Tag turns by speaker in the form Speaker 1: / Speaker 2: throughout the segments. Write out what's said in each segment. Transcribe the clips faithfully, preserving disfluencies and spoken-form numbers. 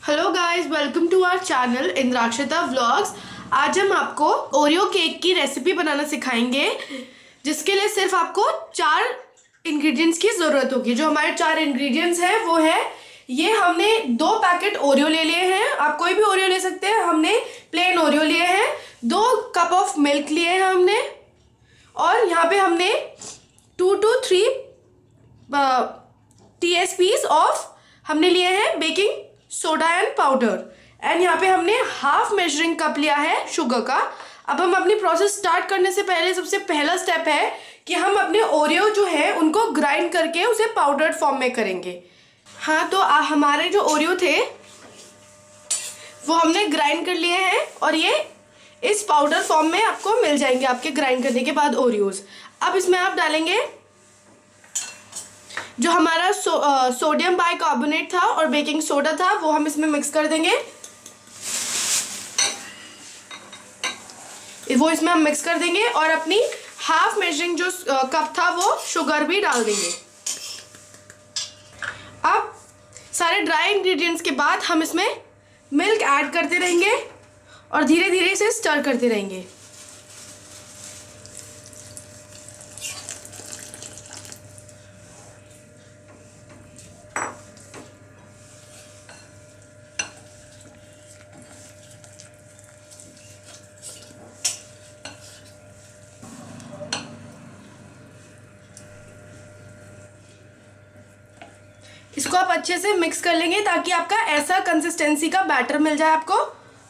Speaker 1: Hello guys, welcome to our channel Indrakshita vlogs. आज हम आपको ओरियो केक की रेसिपी बनाना सिखाएंगे, जिसके लिए सिर्फ आपको चार इंग्रेडिएंट्स की ज़रूरत होगी। जो हमारे चार इंग्रेडिएंट्स हैं वो है, ये हमने दो पैकेट ओरियो ले लिए हैं, आप कोई भी ओरियो ले सकते हैं। हमने प्लेन ओरियो लिए हैं। दो कप ऑफ मिल्क लिए हैं हमने, और यहाँ पे हमने two to three T S Ps of हमने लिए हैं baking soda and powder, and यहाँ पे हमने हाफ मेजरिंग कप लिया है शुगर का। अब हम अपनी प्रोसेस स्टार्ट करने से पहले सबसे पहला स्टेप है कि हम अपने ओरियो जो है उनको ग्राइंड करके उसे पाउडर फॉर्म में करेंगे। हाँ, तो आ, हमारे जो ओरियो थे वो हमने ग्राइंड कर लिए हैं, और ये इस पाउडर फॉर्म में आपको मिल जाएंगे आपके ग्राइंड करने के बाद ओरियोज। अब इसमें आप डालेंगे जो हमारा सो, आ, सोडियम बाइकार्बोनेट था और बेकिंग सोडा था, वो हम इसमें मिक्स कर देंगे। वो इसमें हम मिक्स कर देंगे, और अपनी हाफ मेजरिंग जो आ, कप था वो शुगर भी डाल देंगे। अब सारे ड्राई इंग्रेडिएंट्स के बाद हम इसमें मिल्क ऐड करते रहेंगे और धीरे धीरे इसे स्टर करते रहेंगे। इसको आप अच्छे से मिक्स कर लेंगे ताकि आपका ऐसा कंसिस्टेंसी का बैटर मिल जाए आपको।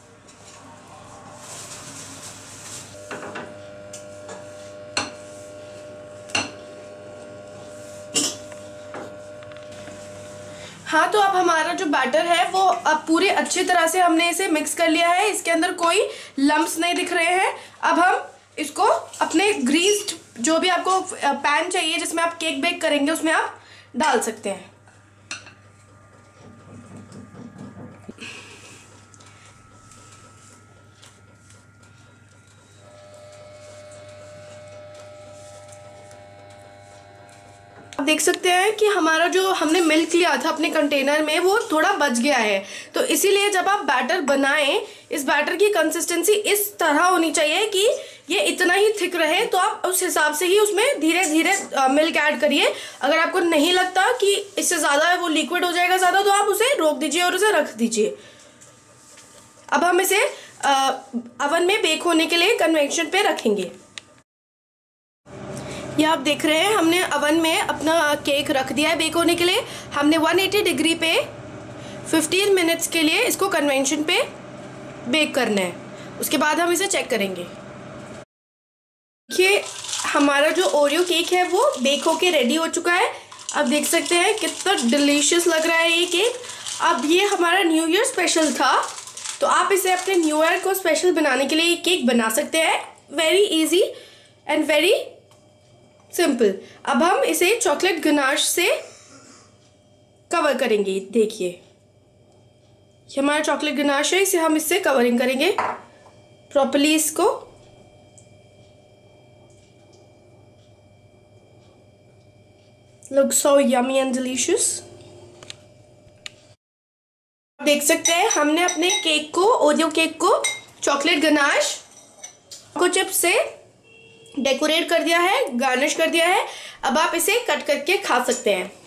Speaker 1: हाँ, तो अब हमारा जो बैटर है वो अब पूरे अच्छी तरह से हमने इसे मिक्स कर लिया है। इसके अंदर कोई लम्प्स नहीं दिख रहे हैं। अब हम इसको अपने ग्रीस्ड जो भी आपको पैन चाहिए जिसमें आप केक बेक करेंगे उसमें आप डाल सकते हैं। आप देख सकते हैं कि हमारा जो हमने मिल्क लिया था अपने कंटेनर में वो थोड़ा बच गया है। तो इसीलिए जब आप बैटर बनाएं, इस बैटर की कंसिस्टेंसी इस तरह होनी चाहिए कि ये इतना ही थिक रहे। तो आप उस हिसाब से ही उसमें धीरे धीरे मिल्क ऐड करिए। अगर आपको नहीं लगता कि इससे ज़्यादा वो लिक्विड हो जाएगा ज़्यादा, तो आप उसे रोक दीजिए और उसे रख दीजिए। अब हम इसे अवन में बेक होने के लिए कन्वेक्शन पे रखेंगे। ये आप देख रहे हैं हमने अवन में अपना केक रख दिया है बेक होने के लिए। हमने एक सौ अस्सी डिग्री पे पंद्रह मिनट्स के लिए इसको कन्वेंशन पे बेक करना है। उसके बाद हम इसे चेक करेंगे। देखिए हमारा जो ओरियो केक है वो बेक होके रेडी हो चुका है। आप देख सकते हैं कितना डिलीशियस लग रहा है ये केक। अब ये हमारा न्यू ईयर स्पेशल था, तो आप इसे अपने न्यू ईयर को स्पेशल बनाने के लिए ये केक बना सकते हैं। Very easy and very simple. अब हम इसे चॉकलेट गनाश से कवर करेंगे। देखिए ये हमारा चॉकलेट गनाश है, इसे हम इससे कवरिंग करेंगे प्रॉपर्ली इसको। Look so yummy and delicious. देख सकते हैं हमने अपने केक को, ओरियो केक को चॉकलेट गनाश को चिप से डेकोरेट कर दिया है, गार्निश कर दिया है। अब आप इसे कट करके खा सकते हैं।